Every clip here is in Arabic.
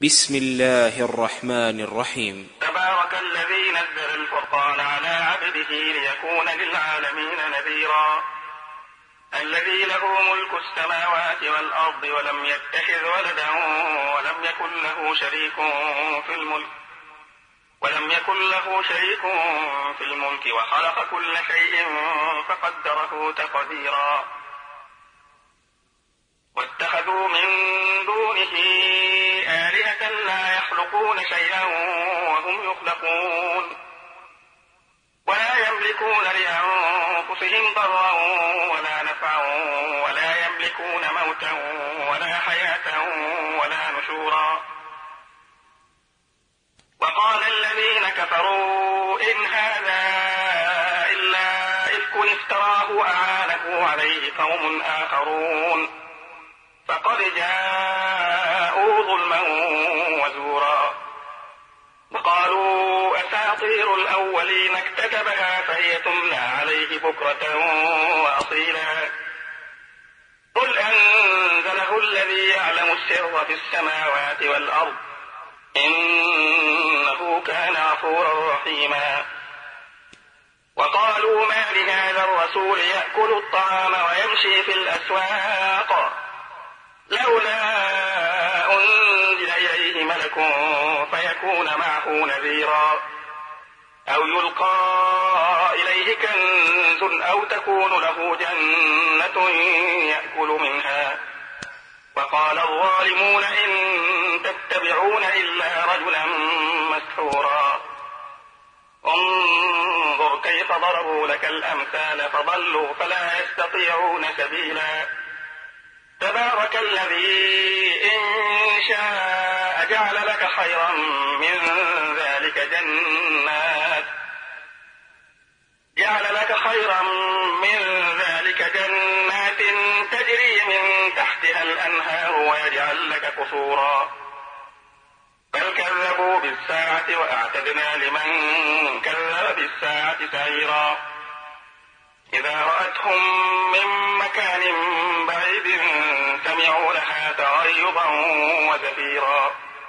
بسم الله الرحمن الرحيم. تبارك الذي نزل الفرقان على عبده ليكون للعالمين نذيرا. الذي له ملك السماوات والأرض ولم يتخذ ولدا ولم يكن له شريك في الملك وخلق كل شيء فقدره تقديرا. واتخذوا من دونه آلهة لا يخلقون شيئا وهم يخلقون ولا يملكون لأنفسهم ضرا ولا نفعا ولا يملكون موتا ولا حياة ولا نشورا. وقال الذين كفروا إن هذا إلا إفك افتراه أعانه عليه قوم آخرون فقد جاءوا ظلما وزورا. وقالوا أساطير الأولين اكتتبها فهي تملى عليه بكرة وأصيلا. قل أنزله الذي يعلم السر في السماوات والأرض إنه كان غفورا رحيما. وقالوا ما لهذا الرسول يأكل الطعام ويمشي في الأسواق لولا أنزل إليه ملك فيكون معه نذيرا أو يلقى إليه كنز أو تكون له جنة يأكل منها. وقال الظالمون إن تتبعون إلا رجلا مسحورا. انظر كيف ضربوا لك الأمثال فضلوا فلا يستطيعون سبيلا. تبارك الذي إن شاء جعل لك خيرا من ذلك جنات تجري من تحتها الأنهار ويجعل لك قصورا. بل كذبوا بالساعة وأعتدنا لمن كذب بالساعة سعيرا. إذا رأتهم من مكان بعيد سمعوا لها تغيظا وزفيرا.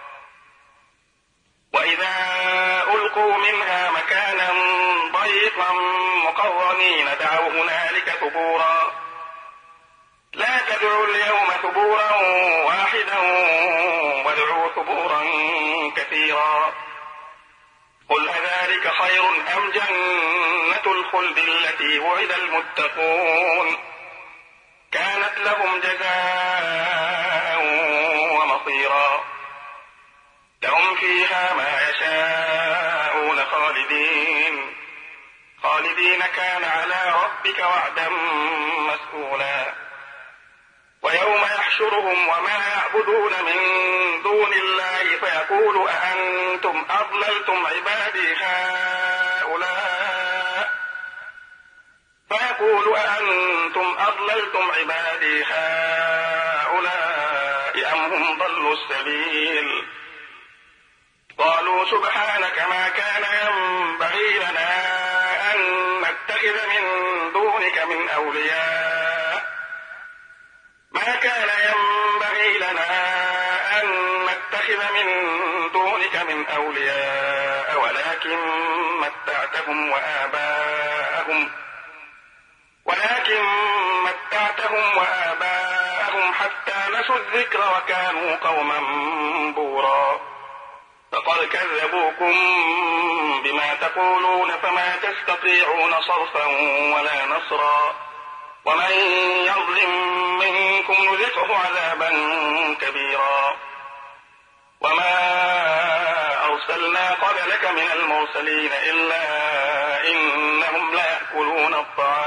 وإذا ألقوا منها مكانا ضيقا مقرنين دعوا هنالك ثبورا. لا تدعوا اليوم ثبورا واحدا وادعوا ثبورا كثيرا. قل أذلك خير أم جنة الخلد التي وعد المتقون كانت لهم جزاء ومصيرا. لهم فيها ما يشاءون خالدين كان على ربك وعدا مسئولا. ويوم يحشرهم وما يعبدون من دون الله فيقول أأنتم أضللتم عبادي هؤلاء أم هم ضلوا السبيل. قالوا سبحانك ما كان ينبغي لنا أن نتخذ من دونك من أولياء ولكن متعتهم وآباءهم حتى نسوا الذكر وكانوا قوما بورا. فقد كذبوكم بما تقولون فما تستطيعون صرفا ولا نصرا. ومن يظلم منكم نذقه عذابا كبيرا. وما أرسلنا قبلك من المرسلين إلا إنهم ليأكلون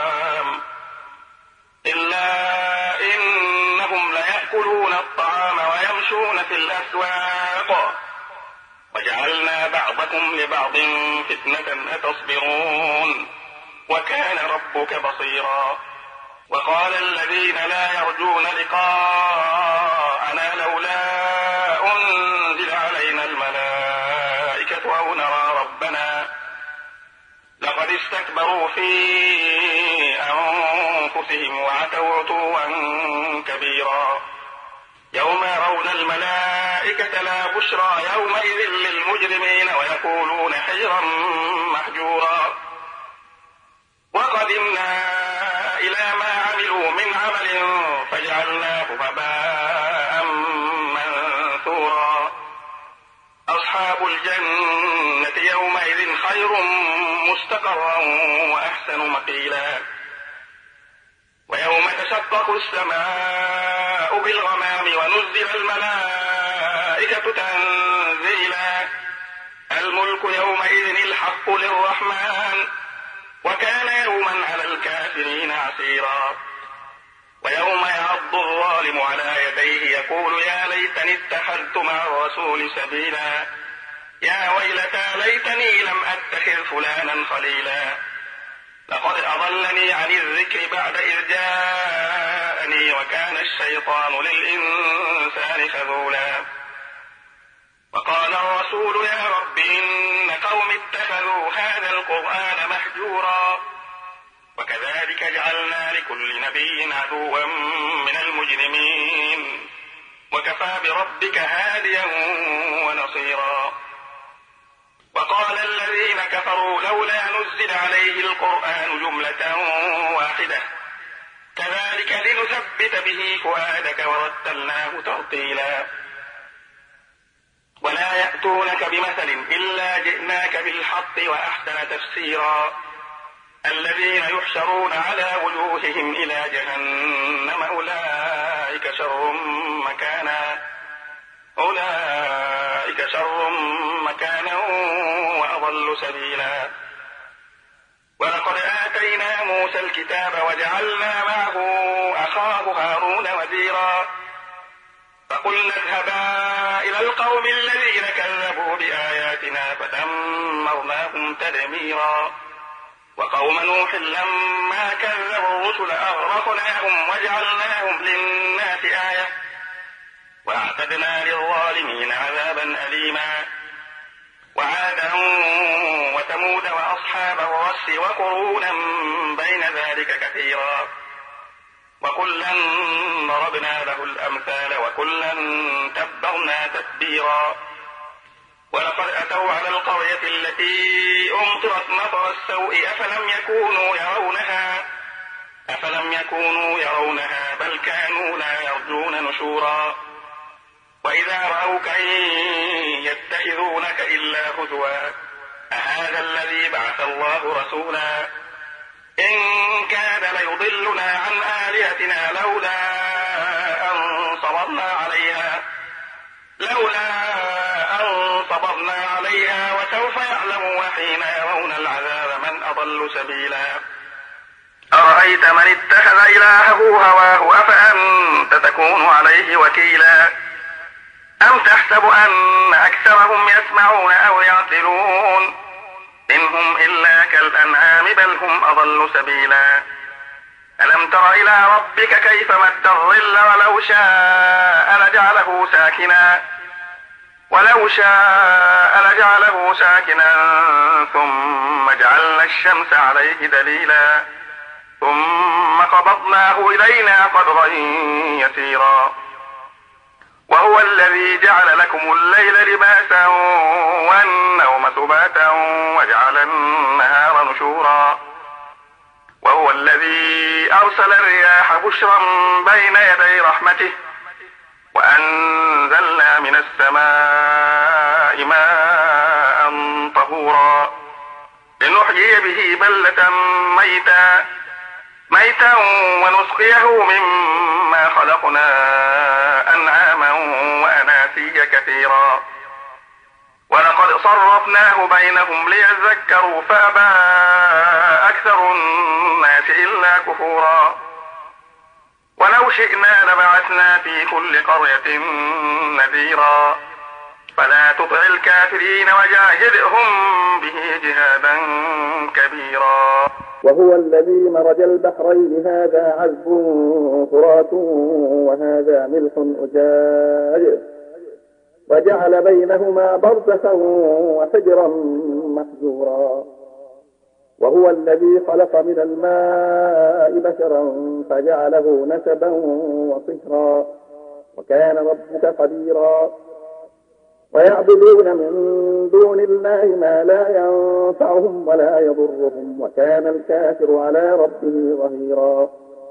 الطعام ويمشون في الأسواق وجعلنا بعضكم لبعض فتنة أتصبرون وكان ربك بصيرا. وقال الذين لا يرجون لقاءنا لولا أنزل علينا الملائكة أو نرى ربنا لقد استكبروا في أنفسهم وعتوا عتوا كبيرا. يوم يرون الملائكة الملائكة لا بشرى يومئذ للمجرمين ويقولون حجرا محجورا. وقدمنا إلى ما عملوا من عمل فجعلناه هباء منثورا. أصحاب الجنة يومئذ خير مستقرا وأحسن مقيلا. ويوم تشقق السماء بالغمام ونزل الملائكة تنزيلا. الملك يومئذ الحق للرحمن وكان يوما على الكافرين عسيرا. ويوم يعض الظالم على يديه يقول يا ليتني اتخذت مع الرسول سبيلا. يا ويلتى ليتني لم أتخذ فلانا خليلا. لقد أضلني عن الذكر بعد إذ جاءني وكان الشيطان للإنسان خذولا. وقال الرسول يا رب إن قوم اتخذوا هذا القرآن مهجورا. وكذلك جعلنا لكل نبي عدوا من المجرمين وكفى بربك هاديا ونصيرا. وقال الذين كفروا لولا نزل عليه القرآن جملة واحدة كذلك لنثبت به فؤادك ورتلناه ترتيلا. ولا يأتونك بمثل إلا جئناك بالحق وأحسن تفسيرا. الذين يحشرون على وجوههم إلى جهنم أولئك شر مكانا وأضل سبيلا. ولقد آتينا موسى الكتاب وجعلنا معه أخاه هارون وزيرا. فقلنا اذهبا إلى القوم الذين كذبوا بآياتنا فدمرناهم تدميرا. وقوم نوح لما كذبوا الرسل أغرقناهم وجعلناهم للناس آية وأعتدنا للظالمين عذابا أليما. وعادا وثمود وأصحاب الرس وقرونا بين ذلك كثيرا. وكلا ضربنا له الأمثال وكلا تبرنا تتبيرا. ولقد أتوا على القرية التي أمطرت مطر السوء أفلم يكونوا يرونها بل كانوا لا يرجون نشورا. وإذا رأوك إن يتخذونك إلا هزوا أهذا الذي بعث الله رسولا. إن كاد ليضلنا عن آلهتنا لولا أن صبرنا عليها وسوف يعلمون حين يرون العذاب من أضل سبيلا. أرأيت من اتخذ إلهه هواه أفأنت تكون عليه وكيلا. أم تحسب أن أكثرهم يسمعون أو يعقلون إن هم إلا كالأنعام بل هم أضل سبيلا. ألم تر إلى ربك كيف مد الظل ولو شاء لجعله ساكنا ثم جعلنا الشمس عليه دليلا ثم قبضناه إلينا قبضا يسيرا. وهو الذي جعل لكم الليل لباسا والنوم سباتا وجعل النهار نشورا. وهو الذي أرسل الرياح بشرا بين يدي رحمته وأنزلنا من السماء ماء طهورا لنحيي به بلدة ميتا ونسقيه مما خلقنا أنعاما وأناسيا كثيرا. ولقد صرفناه بينهم ليذكروا فأبى أكثر الناس إلا كفورا. ولو شئنا لبعثنا في كل قرية نذيرا فلا تطع الكافرين وجاهدهم به جهادا كبيرا. وهو الذي مرج البحرين هذا عذب فرات وهذا ملح أجاج وجعل بينهما برزخا وحجرا محجورا. وهو الذي خلق من الماء بشرا فجعله نسبا وصهرا وكان ربك قديرا. ويعبدون من دون الله ما لا ينفعهم ولا يضرهم، وكان الكافر على ربه ظهيرا.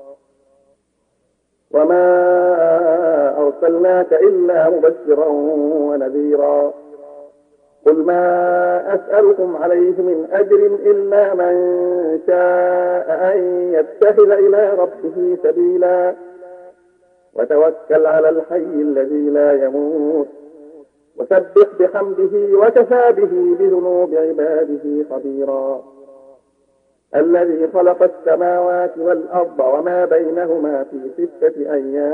وما أرسلناك إلا مبشرا ونذيرا. قل ما أسألكم عليه من أجر إلا من شاء أن يتخذ إلى ربه سبيلا، وتوكل على الحي الذي لا يموت، وسبح بحمده وكفى به بذنوب عباده خبيرا. الذي خلق السماوات والأرض وما بينهما في 6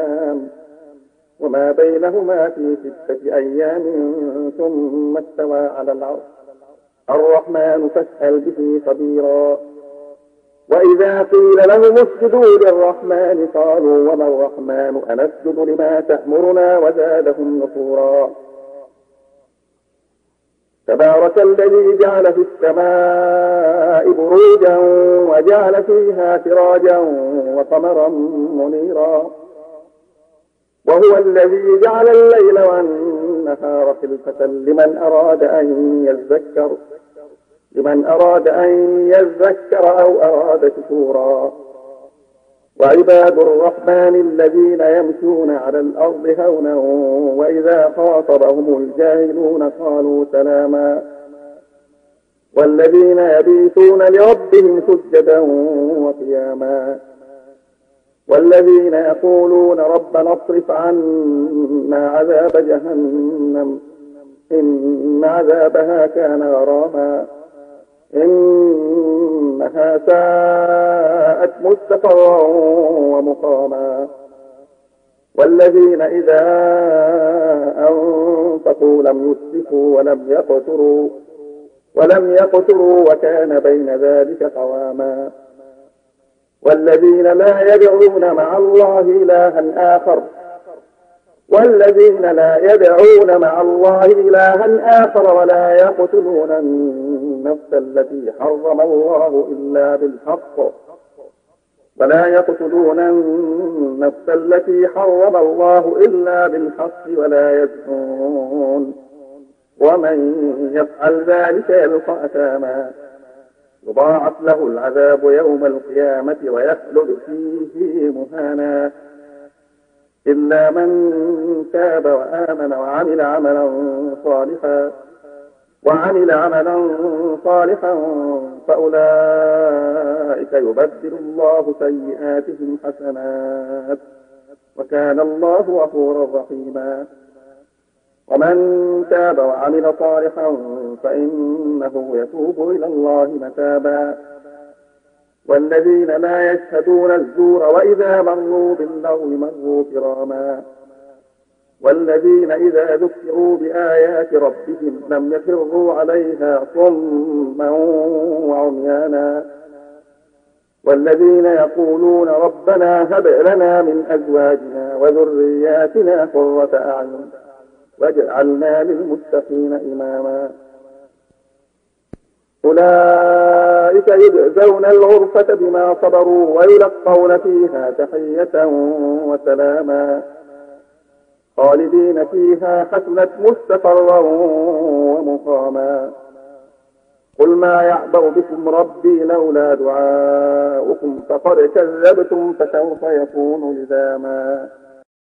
أيام ثم استوى على العرش الرحمن فاسأل به خبيرا. وإذا قيل لهم اسجدوا للرحمن قالوا وما الرحمن أنسجد لما تأمرنا وزادهم نفورا. تبارك الذي جعل في السماء بروجا وجعل فيها سراجا وقمرا منيرا. وهو الذي جعل الليل والنهار خلفة لمن أراد أن يذكر أو أراد شكورا. وعباد الرحمن الذين يمشون على الأرض هونا وإذا خاطبهم الجاهلون قالوا سلاما. والذين يبيتون لربهم سجدا وقياما. والذين يقولون ربنا اصرف عنا عذاب جهنم إن عذابها كان غراما إنها ساءت مستقرا ومقاما. والذين إذا أنفقوا لم يسرفوا ولم يقتروا وكان بين ذلك قواما. والذين لا يدعون مع الله إلها آخر ولا يقتلون النفس التي حرم الله إلا بالحق ولا يزنون ومن يفعل ذلك يلقى أثاما يضاعف له العذاب يوم القيامة ويخلد فيه مهانا إلا من تاب وآمن وعمل عملا صالحا فأولئك يبدل الله سيئاتهم حسنات وكان الله غفورا رحيما. ومن تاب وعمل صالحا فإنه يتوب إلى الله متابا. والذين لا يشهدون الزور وإذا مروا باللغو مروا كراما. والذين إذا ذكروا بآيات ربهم لم يخروا عليها صما وعميانا. والذين يقولون ربنا هب لنا من أزواجنا وذرياتنا قرة أعين واجعلنا للمتقين إماما. أولئك يجزون الغرفة بما صبروا ويلقون فيها تحية وسلاما خالدين فيها حسنت مستقرا ومقاما. قل ما يعبأ بكم ربي لولا دعاؤكم فقد كذبتم فسوف يكون لزاما.